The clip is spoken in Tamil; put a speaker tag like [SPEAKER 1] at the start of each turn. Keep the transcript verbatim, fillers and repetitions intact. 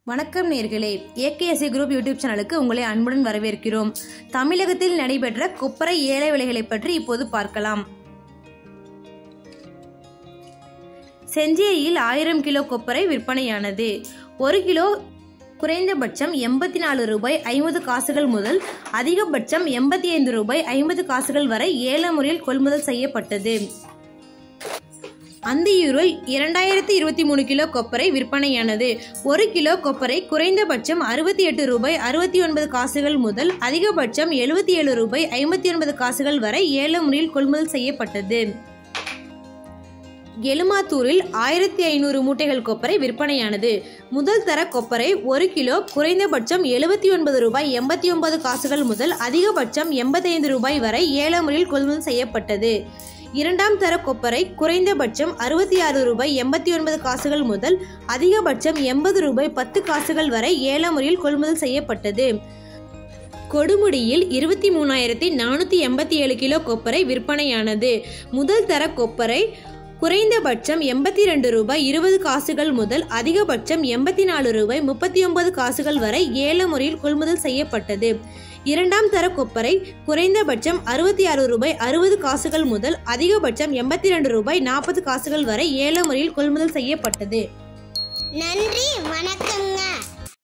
[SPEAKER 1] வணக்கம் நேர்களே, ஏகேஎஸ்சி குரூப் யூடியூப் சேனலுக்கு உங்களை அன்புடன் வரவேற்கிறோம். தமிழகத்தில் நடைபெற்ற கொப்பரை ஏல விலைகளை பற்றி இப்போது பார்க்கலாம். செஞ்சேரியில் ஆயிரம் கிலோ கொப்பரை விற்பனையானது. ஒரு கிலோ குறைந்தபட்சம் எண்பத்தி நாலு ரூபாய் ஐம்பது காசுகள் முதல் அதிகபட்சம் எண்பத்தி ஐந்து ரூபாய் ஐம்பது காசுகள் வரை ஏல முறையில் கொள்முதல் செய்யப்பட்டது. அந்தியூரில் இரண்டாயிரத்தி இருபத்தி மூணு கிலோ கொப்பரை விற்பனையானது. ஒரு கிலோ கொப்பரை குறைந்தபட்சம் அறுபத்தி எட்டு ரூபாய் அறுபத்தி ஒன்பது காசுகள் முதல் அதிகபட்சம் எழுபத்தி ஏழு ரூபாய் ஐம்பத்தி ஒன்பது காசுகள் வரை ஏல முறையில் கொள்முதல் செய்யப்பட்டது. எலுமாத்தூரில் ஆயிரத்தி ஐநூறு மூட்டைகள் கொப்பரை விற்பனையானது. முதல் தர கொப்பரை ஒரு கிலோ குறைந்தபட்சம் எழுபத்தி ஒன்பது ரூபாய் எண்பத்தி ஒன்பது காசுகள் முதல் அதிகபட்சம் எண்பத்தி ஐந்து ரூபாய் வரை ஏல முறையில் கொள்முதல் செய்யப்பட்டது. இரண்டாம் தர கொப்பரை குறைந்தபட்சம் அறுபத்தி ஆறு ரூபாய் எண்பத்தி ஒன்பது காசுகள் முதல் அதிகபட்சம் எண்பது ரூபாய் பத்து காசுகள் வரை ஏல முறையில் கொள்முதல் செய்யப்பட்டது. கொடுமுடியில் இருபத்தி மூணாயிரத்தி நானூற்றி எண்பத்தி ஏழு கிலோ கொப்பரை விற்பனையானது. முதல் தர கொப்பரை குறைந்தபட்சம் எண்பத்தி ரெண்டு ரூபாய் இருபது காசுகள் முதல் அதிகபட்சம் எண்பத்தி நாலு ரூபாய் முப்பத்தி ஒன்பது காசுகள் வரை ஏல முறையில் கொள்முதல் செய்யப்பட்டது. இரண்டாம் தர கொப்பரை குறைந்தபட்சம் அறுபத்தி ஆறு ரூபாய் அறுபது காசுகள் முதல் அதிகபட்சம் எண்பத்தி ரெண்டு ரூபாய் நாற்பது காசுகள் வரை ஏல முறையில் கொள்முதல் செய்யப்பட்டது.
[SPEAKER 2] நன்றி, வணக்கங்க.